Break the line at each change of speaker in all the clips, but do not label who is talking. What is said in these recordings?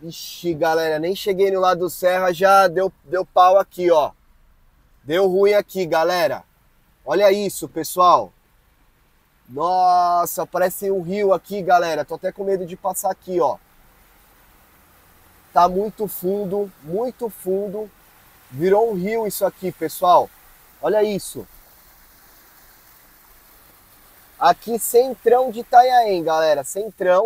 Ixi, galera, nem cheguei no lado do Serra, já deu pau aqui, ó. Deu ruim aqui, galera. Olha isso, pessoal. Nossa, parece um rio aqui, galera. Tô até com medo de passar aqui, ó. Tá muito fundo, muito fundo. Virou um rio isso aqui, pessoal. Olha isso. Aqui, centrão de Itanhaém, galera. Centrão.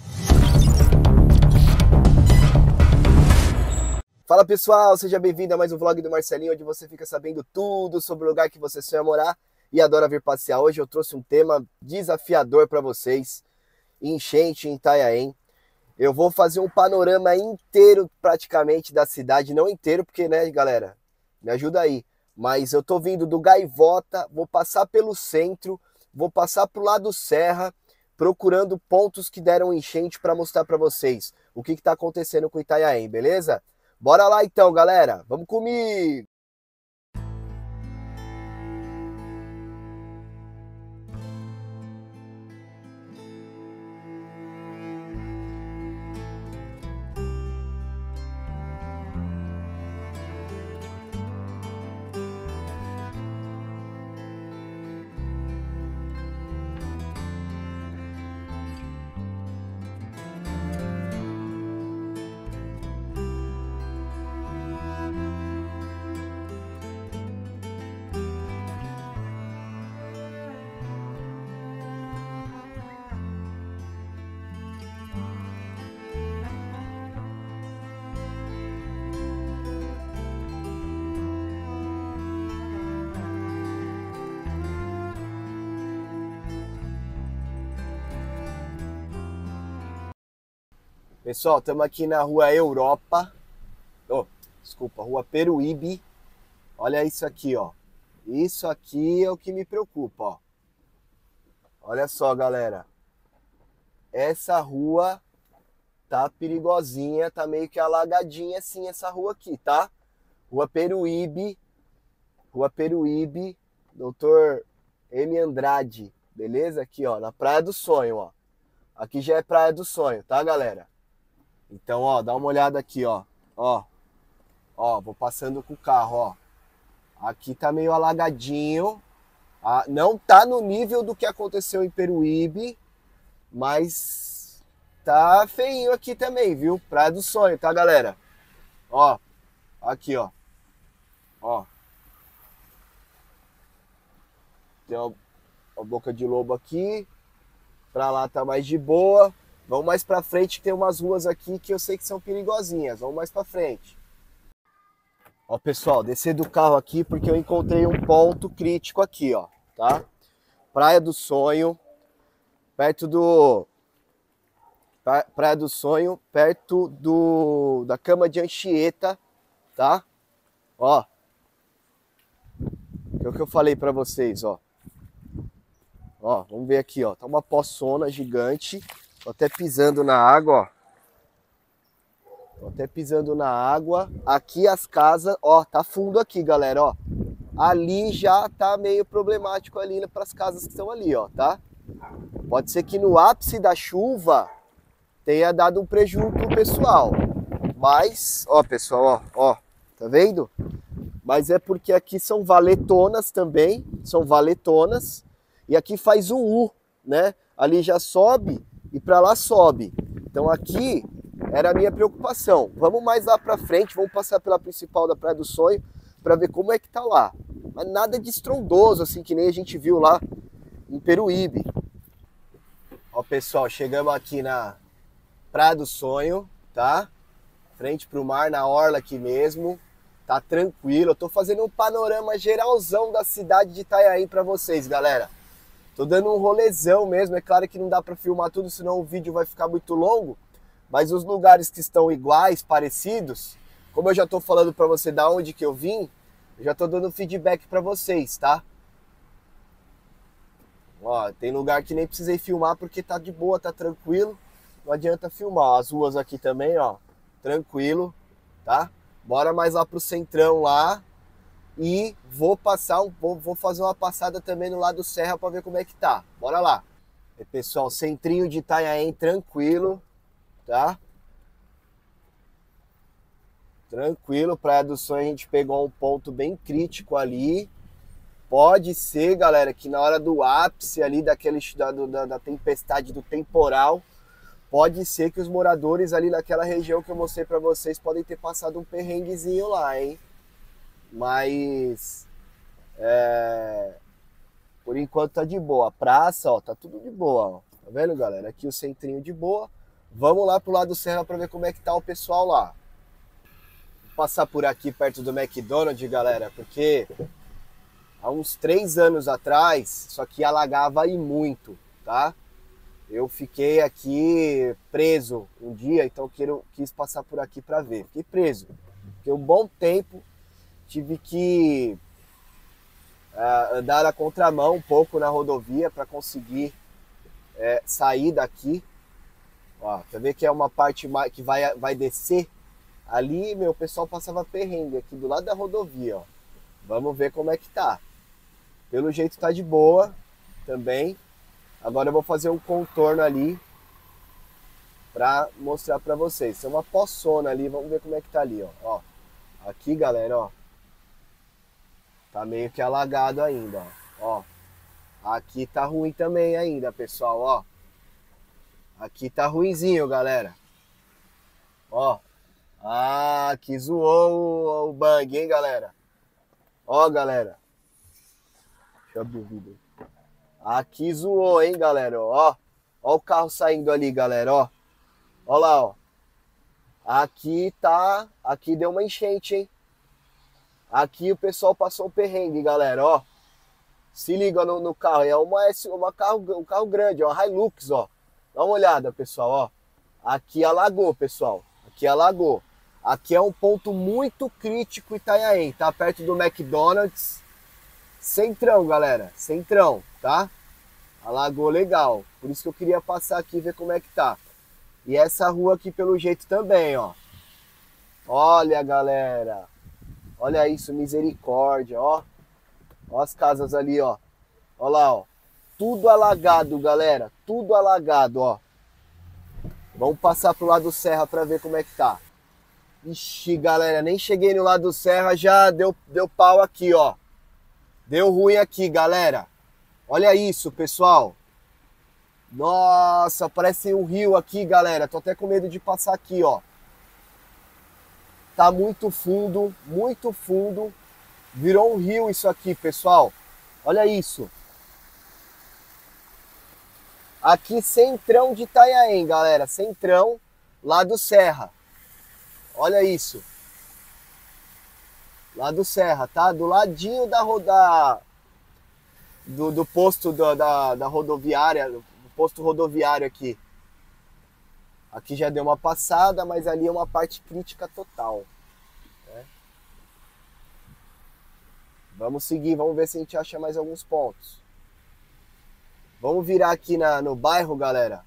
Fala pessoal, seja bem-vindo a mais um vlog do Marcelinho, onde você fica sabendo tudo sobre o lugar que você sonha morar e adora vir passear. Hoje eu trouxe um tema desafiador para vocês, enchente em Itanhaém. Eu vou fazer um panorama inteiro praticamente da cidade, não inteiro porque, né, galera, me ajuda aí. Mas eu tô vindo do Gaivota, vou passar pelo centro, vou passar pro lado Serra, procurando pontos que deram enchente para mostrar para vocês o que tá acontecendo com Itanhaém, beleza? Bora lá então, galera. Vamos comigo. Pessoal, estamos aqui na rua Europa. Desculpa, rua Peruíbe. Olha isso aqui, ó. Isso aqui é o que me preocupa, ó. Olha só, galera. Essa rua tá perigosinha, tá meio que alagadinha assim essa rua aqui, tá? Rua Peruíbe, Dr. M. Andrade, beleza? Aqui, ó, na Praia do Sonho, ó. Aqui já é Praia do Sonho, tá, galera? Então, ó, dá uma olhada aqui, ó. Ó, vou passando com o carro, ó. Aqui tá meio alagadinho. Não tá no nível do que aconteceu em Peruíbe, mas tá feinho aqui também, viu? Praia do Sonho, tá, galera? Ó, aqui, ó. Ó. Tem uma boca de lobo aqui. Pra lá tá mais de boa. Vamos mais pra frente que tem umas ruas aqui que eu sei que são perigosinhas. Vamos mais pra frente. Ó, pessoal, descer do carro aqui porque eu encontrei um ponto crítico aqui, ó, tá? Praia do Sonho, perto do... Praia do Sonho, perto da cama de Anchieta, tá? Ó. É o que eu falei pra vocês, ó. Ó, vamos ver aqui, ó. Tá uma poçona gigante. Tô até pisando na água, ó. Tô até pisando na água. Aqui as casas, ó, tá fundo aqui, galera, ó. Ali já tá meio problemático ali para as casas que estão ali, ó, tá? Pode ser que no ápice da chuva tenha dado um prejuízo pro pessoal. Mas, ó, pessoal, ó, tá vendo? Mas é porque aqui são valetonas também, são valetonas. E aqui faz um U, né? Ali já sobe e para lá sobe. Então aqui era a minha preocupação. Vamos mais lá para frente, vamos passar pela principal da Praia do Sonho para ver como é que tá lá. Mas nada de estrondoso, assim, que nem a gente viu lá em Peruíbe. Ó, pessoal, chegamos aqui na Praia do Sonho, tá? Frente pro mar, na orla aqui mesmo. Tá tranquilo. Eu tô fazendo um panorama geralzão da cidade de Itanhaém para vocês, galera. Tô dando um rolezão mesmo, é claro que não dá para filmar tudo, senão o vídeo vai ficar muito longo. Mas os lugares que estão iguais, parecidos, como eu já tô falando para você da onde que eu vim, eu já tô dando feedback para vocês, tá? Ó, tem lugar que nem precisei filmar porque tá de boa, tá tranquilo. Não adianta filmar. As ruas aqui também, ó, tranquilo, tá? Bora mais lá pro centrão lá. E vou fazer uma passada também no lado Serra para ver como é que tá. Bora lá. E, pessoal, centrinho de Itanhaém tranquilo, tá? Tranquilo, Praia do Sonho a gente pegou um ponto bem crítico ali. Pode ser, galera, que na hora do ápice ali da tempestade, do temporal, pode ser que os moradores ali naquela região que eu mostrei pra vocês podem ter passado um perrenguezinho lá, hein? Mas por enquanto tá de boa. A praça, ó, tá tudo de boa, ó. Tá vendo, galera? Aqui o centrinho de boa. Vamos lá pro lado do Serra pra ver como é que tá o pessoal lá. Vou passar por aqui perto do McDonald's, galera, porque há uns 3 anos atrás, isso aqui alagava e muito, tá? Eu fiquei aqui preso um dia, então quis passar por aqui para ver. Fiquei preso. Fiquei um bom tempo, tive que andar na contramão um pouco na rodovia para conseguir sair daqui. Ó, quer ver que é uma parte que vai descer? Ali, meu, o pessoal passava perrengue aqui do lado da rodovia, ó. Vamos ver como é que tá. Pelo jeito tá de boa também. Agora eu vou fazer um contorno ali pra mostrar pra vocês. Tem uma poçona ali, vamos ver como é que tá ali, ó. Aqui, galera, ó. Tá meio que alagado ainda, ó. Aqui tá ruim também ainda, pessoal, ó. Aqui tá ruinzinho, galera. Ó. Ah, aqui zoou o bang, hein, galera. Ó, galera. Deixa eu abrir o vídeo. Aqui zoou, hein, galera, ó. Ó o carro saindo ali, galera, ó. Ó lá, ó. Aqui deu uma enchente, hein. Aqui o pessoal passou um perrengue, galera, ó. Se liga no carro, é um carro grande, ó, uma Hilux, ó. Dá uma olhada, pessoal, ó. Aqui alagou, pessoal. Aqui alagou. Aqui é um ponto muito crítico Itanhaém, tá perto do McDonald's. Centrão, galera, centrão, tá? Alagou legal. Por isso que eu queria passar aqui e ver como é que tá. E essa rua aqui pelo jeito também, ó. Olha, galera. Olha isso, misericórdia, ó. Ó as casas ali, ó. Ó lá, ó. Tudo alagado, galera. Tudo alagado, ó. Vamos passar pro lado do Serra pra ver como é que tá. Ixi, galera, nem cheguei no lado do Serra, já deu pau aqui, ó. Deu ruim aqui, galera. Olha isso, pessoal. Nossa, parece um rio aqui, galera. Tô até com medo de passar aqui, ó. Tá muito fundo, muito fundo. Virou um rio isso aqui, pessoal. Olha isso. Aqui, centrão de Itanhaém, galera. Centrão lá do Serra. Olha isso. Lá do Serra, tá? Do ladinho do posto da rodoviária, do posto rodoviário aqui. Aqui já deu uma passada, mas ali é uma parte crítica total. Né? Vamos seguir, vamos ver se a gente acha mais alguns pontos. Vamos virar aqui no bairro, galera.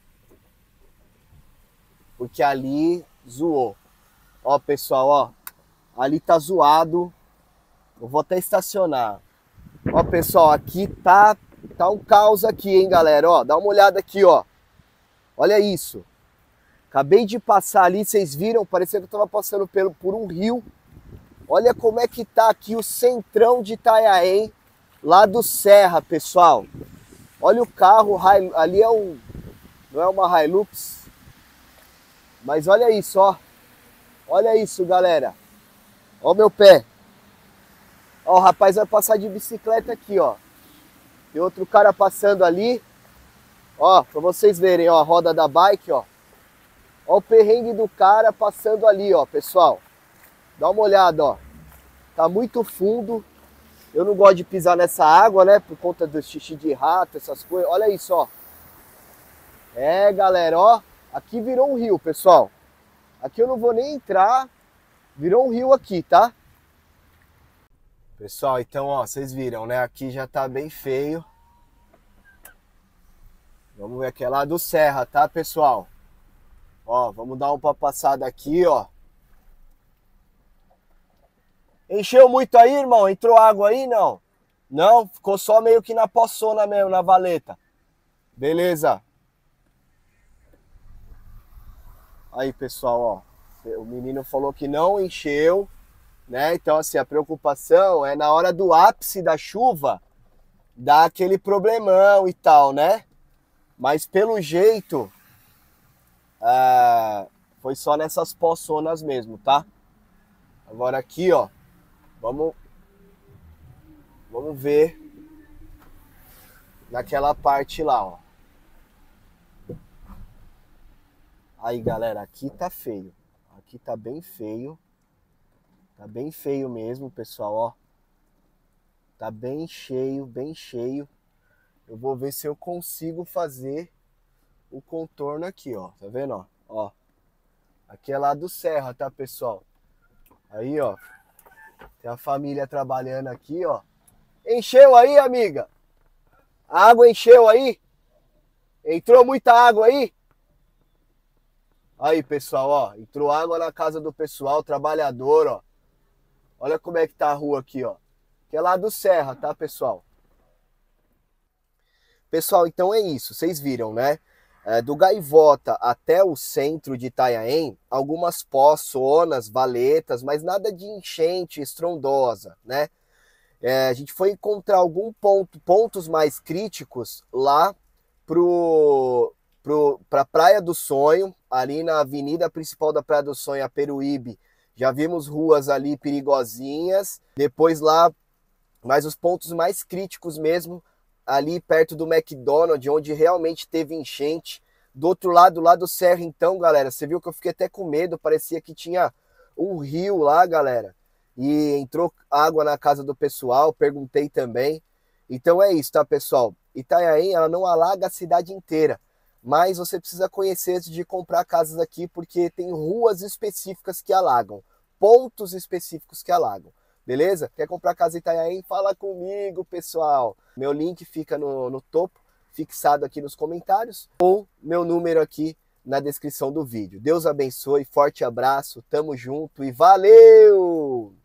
Porque ali zoou. Ó, pessoal, ó. Ali tá zoado. Eu vou até estacionar. Ó, pessoal, aqui tá um caos aqui, hein, galera. Ó, dá uma olhada aqui, ó. Olha isso. Acabei de passar ali, vocês viram? Parecia que eu tava passando por um rio. Olha como é que tá aqui o centrão de Itanhaém, lá do Serra, pessoal. Olha o carro, ali não é uma Hilux, mas olha isso, ó. Olha isso, galera. Ó o meu pé. Ó, o rapaz vai passar de bicicleta aqui, ó. Tem outro cara passando ali. Ó, pra vocês verem, ó, a roda da bike, ó. Ó o perrengue do cara passando ali, ó, pessoal. Dá uma olhada, ó. Tá muito fundo. Eu não gosto de pisar nessa água, né? Por conta do xixi de rato, essas coisas. Olha isso, ó. É, galera, ó. Aqui virou um rio, pessoal. Aqui eu não vou nem entrar. Virou um rio aqui, tá? Pessoal, então, ó, vocês viram, né? Aqui já tá bem feio. Vamos ver aqui, é lá do Serra, tá, pessoal? Ó, vamos dar uma passada aqui, ó. Encheu muito aí, irmão? Entrou água aí, não? Não? Ficou só meio que na poçona mesmo, na valeta. Beleza. Aí, pessoal, ó. O menino falou que não encheu, né? Então, assim, a preocupação é na hora do ápice da chuva, dá aquele problemão e tal, né? Mas pelo jeito, foi só nessas poçonas mesmo, tá? Agora aqui, ó, vamos ver naquela parte lá, ó. Aí, galera, aqui tá feio. Aqui tá bem feio. Tá bem feio mesmo, pessoal, ó. Tá bem cheio, bem cheio. Eu vou ver se eu consigo fazer o contorno aqui, ó. Tá vendo, ó? Ó. Aqui é lá do Serra, tá, pessoal? Aí, ó. Tem a família trabalhando aqui, ó. Encheu aí, amiga? A água encheu aí? Entrou muita água aí? Aí, pessoal, ó. Entrou água na casa do pessoal, trabalhador, ó. Olha como é que tá a rua aqui, ó. Que é lá do Serra, tá, pessoal? Pessoal, então é isso. Vocês viram, né? Do Gaivota até o centro de Itanhaém, algumas poçonas, valetas, mas nada de enchente estrondosa, né? A gente foi encontrar pontos mais críticos lá para a Praia do Sonho, ali na avenida principal da Praia do Sonho, a Peruíbe. Já vimos ruas ali perigosinhas. Depois lá, mas os pontos mais críticos mesmo, ali perto do McDonald's, onde realmente teve enchente. Do outro lado, lá do Serra, então, galera, você viu que eu fiquei até com medo, parecia que tinha um rio lá, galera. E entrou água na casa do pessoal, perguntei também. Então é isso, tá, pessoal? Itanhaém, ela não alaga a cidade inteira, mas você precisa conhecer antes de comprar casas aqui, porque tem ruas específicas que alagam, pontos específicos que alagam. Beleza? Quer comprar casa em Itanhaém? Fala comigo, pessoal. Meu link fica no topo, fixado aqui nos comentários, ou meu número aqui na descrição do vídeo. Deus abençoe, forte abraço, tamo junto e valeu!